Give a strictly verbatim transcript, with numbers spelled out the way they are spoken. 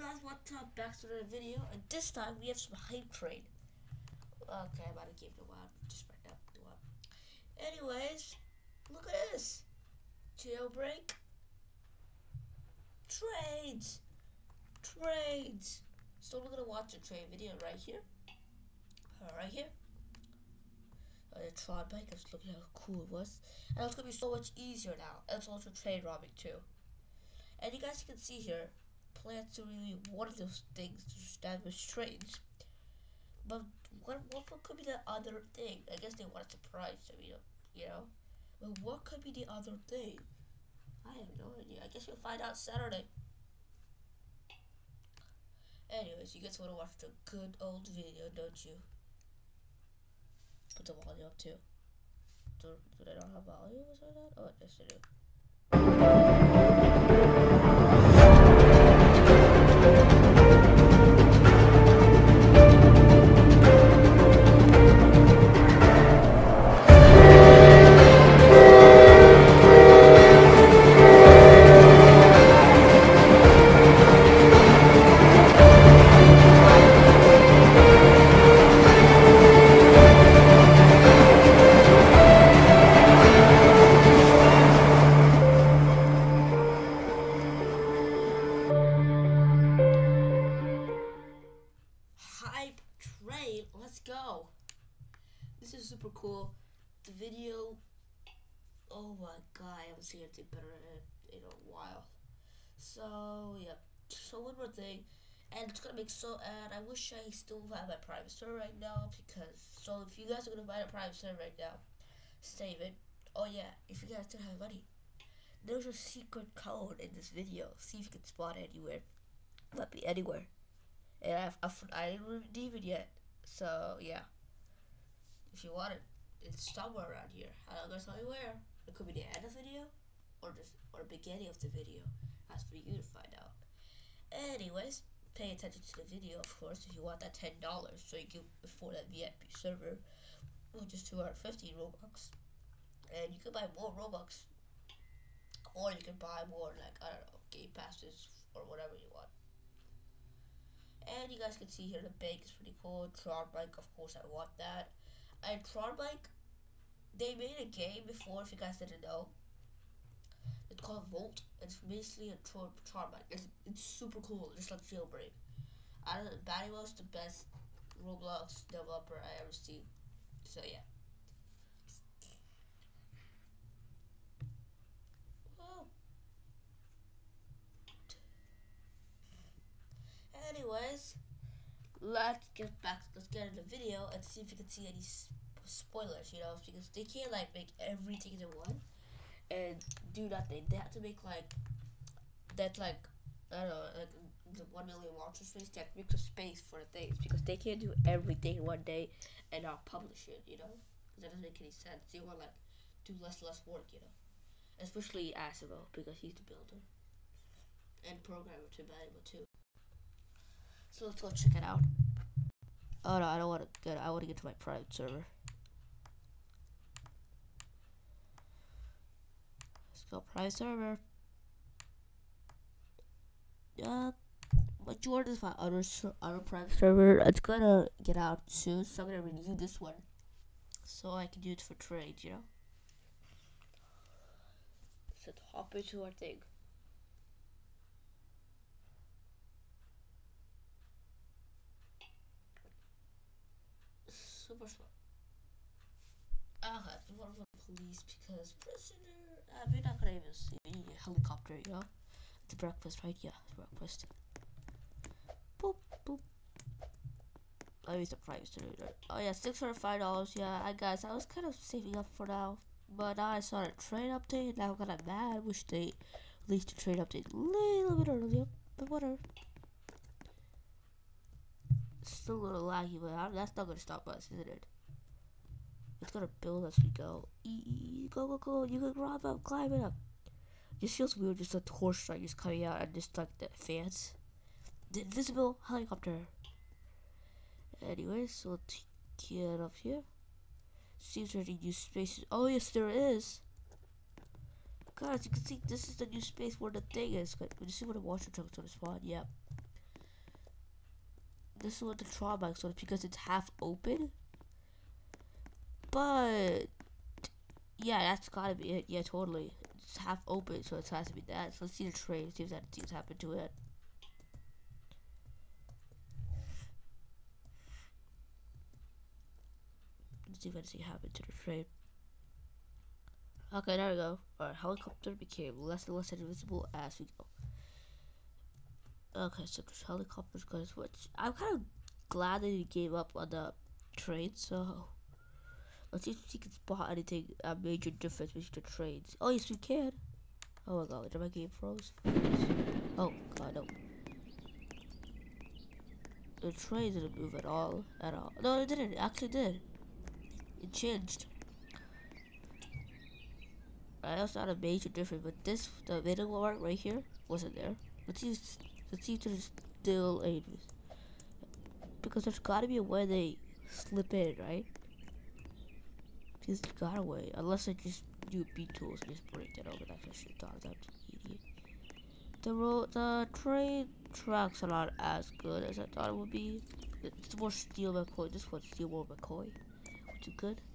guys, what's up? Back to the video, and this time we have some hype train. Okay, I'm about to give the wild just right now. Do up. Anyways, look at this jailbreak trades, trades. So we're gonna watch a trade video right here, uh, right here. Uh, the Tron bike. Just look at how cool it was, and it's gonna be so much easier now. And it's also trade robbing too. And you guys can see here, plants are really one of those things to establish trades. But what, what could be the other thing? I guess they want to surprise them, you know, you know. But what could be the other thing? I have no idea. I guess we'll find out Saturday. Anyways, you guys want to watch the good old video, don't you? Put the volume up too. Do, do they not have volume or something like that? Oh, yes they do. Hype train, let's go. This is super cool. The video, oh my god, I haven't seen anything better in, in a while. So yeah, so one more thing, and it's gonna make so, and I wish I still had my private server right now, because, so if you guys are gonna buy a private server right now, save it. Oh yeah, if you guys don't have money, there's a secret code in this video. See if you can spot it anywhere. Might be anywhere. And I've, I've, I didn't redeem it yet. So, yeah. If you want it, it's somewhere around here. I'm not gonna tell you where. It could be the end of the video, or just or the beginning of the video. That's for you to find out. Anyways, pay attention to the video, of course, if you want that ten dollars. So you can afford that V I P server, which is two hundred fifty Robux. And you can buy more Robux. Or you can buy more, like, I don't know, game passes, or whatever you want. And you guys can see here the bank is pretty cool. Tron Bike, of course, I want that. And Tron Bike, they made a game before, if you guys didn't know. It's called Volt. It's basically a Tron, Tron Bike. It's, it's super cool, just like Jailbreak. I don't know, Batty was the best Roblox developer I ever seen. So yeah. Whoa. Anyways, let's get back. Let's get in the video and see if you can see any sp spoilers. You know, because they can't like make everything in one and do nothing. They have to make like that, like I don't know, like the one million monster space. They have to make the space for the things because they can't do everything in one day and not publish it. You know, because that doesn't make any sense. They want like do less and less work. You know, especially Asimo because he's the builder and programmer to Valuable too. So let's go check it out. Oh no, I don't want to get. I want to get to my private server. Let's go private server. Yeah, majority is my other other private server. It's gonna get out soon, so I'm gonna renew this one, so I can do it for trade. You know. So let's hop into our thing. Super slow. Okay, we want the police because prisoner. Uh, we're not gonna even see. We need a helicopter, you know. It's breakfast, right? Yeah, it's breakfast. Boop boop. I use the price to do that. Oh yeah, six hundred five dollars. Yeah, I guess I was kind of saving up for now, but now I saw a trade update. Now I'm kind of mad. Wish they released the trade update a little bit earlier, but whatever. Still a little laggy, but that's not gonna stop us, isn't it? It's gonna build as we go. E -e -e, go, go, go! You can grab up, climb it up. This feels weird, just a horse strike is coming out and just like the fans. The invisible helicopter. Anyways, so let's get up here. Seems there's any new spaces. Oh yes, there is. Guys, you can see this is the new space where the thing is. But you see where the washer truck's gonna spawn? Yep. this is what the drawback is because it's half open. But yeah, that's gotta be it. Yeah, totally. It's half open, so it has to be that. So let's see the trade. See if that things happen to it. Let's see if anything happened to the trade. Okay, there we go. Alright, helicopter became less and less invisible as we go. Okay, so this helicopter's gonna switch. I'm kind of glad that he gave up on the trade, so let's see if he can spot anything, a major difference between the trades. Oh, yes, we can. Oh my god, did my game froze? Oh god, no. The trade didn't move at all, at all. No, it didn't. It actually did. It changed. I know it's not a major difference, but this, the middle one right here, wasn't there. Let's see, let's see if there's still a, because there's gotta be a way they slip in, right? Because there's got a way, unless I just do B tools and just break that over. That's I should have thought of that, idiot. The road, the train tracks are not as good as I thought it would be. It's more Steel McCoy. This one's Steel more McCoy, which is good.